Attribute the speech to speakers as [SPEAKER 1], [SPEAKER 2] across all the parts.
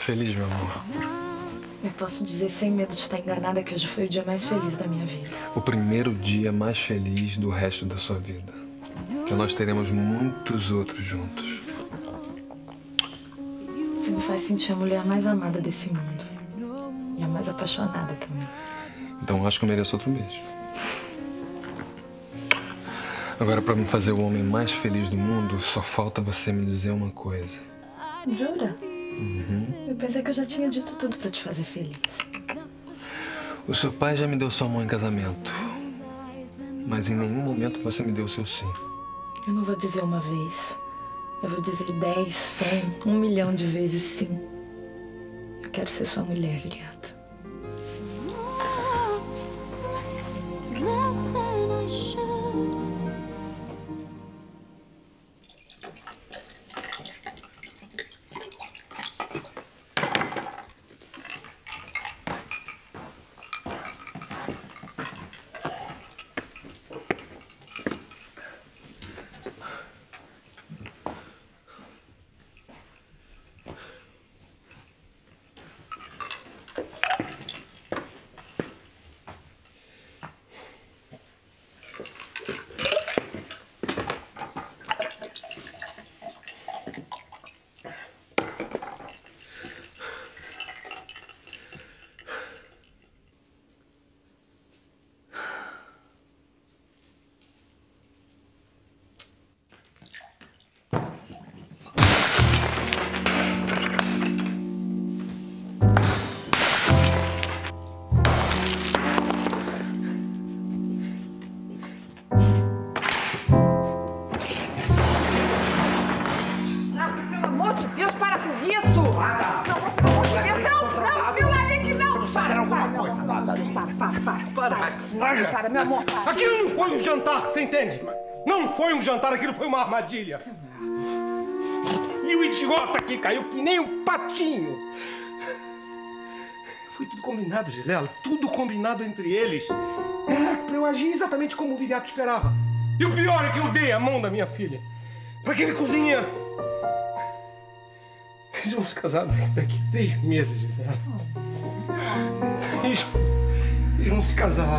[SPEAKER 1] feliz, meu amor.
[SPEAKER 2] Eu posso dizer sem medo de estar enganada que hoje foi o dia mais feliz da minha vida.
[SPEAKER 1] O primeiro dia mais feliz do resto da sua vida. Que nós teremos muitos outros juntos.
[SPEAKER 2] Você me faz sentir a mulher mais amada desse mundo. E a mais apaixonada também.
[SPEAKER 1] Então acho que eu mereço outro beijo. Agora, pra me fazer o homem mais feliz do mundo, só falta você me dizer uma coisa.
[SPEAKER 2] Jura?
[SPEAKER 1] Uhum.
[SPEAKER 2] Eu pensei que eu já tinha dito tudo pra te fazer feliz.
[SPEAKER 1] O seu pai já me deu sua mão em casamento. Mas em nenhum momento você me deu o seu sim.
[SPEAKER 2] Eu não vou dizer uma vez. Eu vou dizer 10, 100, 1 milhão de vezes sim. Eu quero ser sua mulher, Viriato.
[SPEAKER 3] Para, meu amor, para. Aquilo não foi um jantar, você entende? Não foi um jantar, aquilo foi uma armadilha. E o idiota aqui caiu que nem um patinho. Foi tudo combinado, Gisela. Tudo combinado entre eles. Pra eu agir exatamente como o Viriato esperava. E o pior é que eu dei a mão da minha filha pra aquele cozinheiro. Eles vão se casar daqui a 3 meses, Gisela. Eles vão se casar.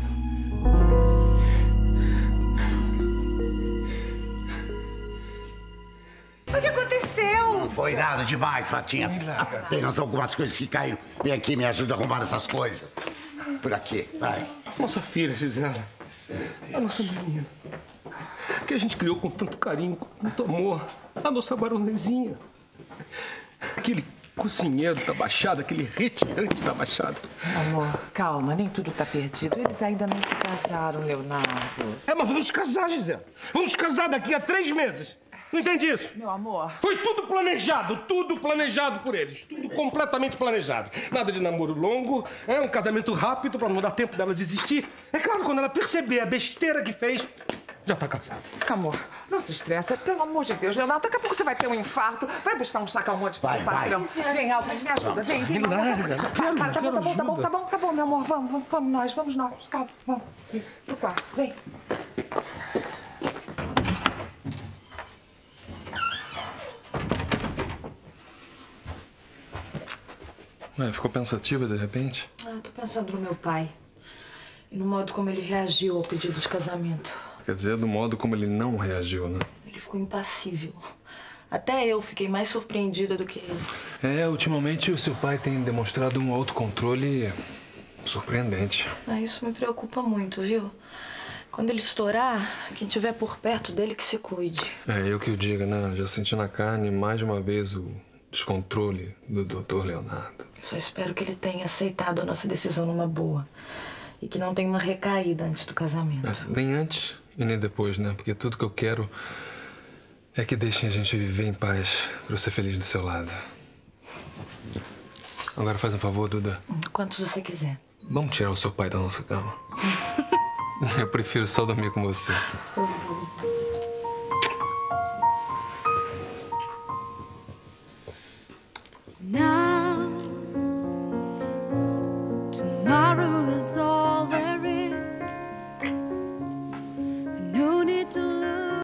[SPEAKER 4] O que aconteceu?
[SPEAKER 5] Não foi nada demais, Fatinha. Apenas algumas coisas que caíram. Vem aqui, me ajuda a arrumar essas coisas. Por aqui, vai.
[SPEAKER 3] Nossa filha, Gisela. A nossa menina. Que a gente criou com tanto carinho, com tanto amor. A nossa baronezinha. Aquele cozinheiro da Baixada, aquele retirante da Baixada.
[SPEAKER 4] Amor, calma, nem tudo tá perdido. Eles ainda não se casaram, Leonardo.
[SPEAKER 3] Mas vamos casar, Gisela. Vamos casar daqui a 3 meses. Não entende isso?
[SPEAKER 4] Meu amor.
[SPEAKER 3] Foi tudo planejado por eles. Tudo completamente planejado. Nada de namoro longo, um casamento rápido pra não dar tempo dela desistir. É claro, quando ela perceber a besteira que fez, já tá casada.
[SPEAKER 4] Amor, não se estressa. Pelo amor de Deus, Leonardo. Daqui a pouco você vai ter um infarto. Vai buscar um sacalmonte pro patrão. Vem, Alfred, me ajuda. Vem. Tá bom, meu amor. Vamos nós. Calma, vamos. Isso, pro quarto. Vem.
[SPEAKER 1] Ué, ficou pensativa de repente?
[SPEAKER 2] Tô pensando no meu pai. E no modo como ele reagiu ao pedido de casamento.
[SPEAKER 1] Quer dizer, do modo como ele não reagiu, né?
[SPEAKER 2] Ele ficou impassível. Até eu fiquei mais surpreendida do que ele.
[SPEAKER 1] Ultimamente o seu pai tem demonstrado um autocontrole surpreendente.
[SPEAKER 2] Isso me preocupa muito, viu? Quando ele estourar, quem estiver por perto dele que se cuide.
[SPEAKER 1] Eu que o diga, né? Já senti na carne mais de uma vez o descontrole do Dr. Leonardo.
[SPEAKER 2] Só espero que ele tenha aceitado a nossa decisão numa boa. E que não tenha uma recaída antes do casamento.
[SPEAKER 1] Nem antes e nem depois, né? Porque tudo que eu quero é que deixem a gente viver em paz pra eu ser feliz do seu lado. Agora faz um favor, Duda.
[SPEAKER 2] Quantos você quiser.
[SPEAKER 1] Vamos tirar o seu pai da nossa cama. Eu prefiro só dormir com você.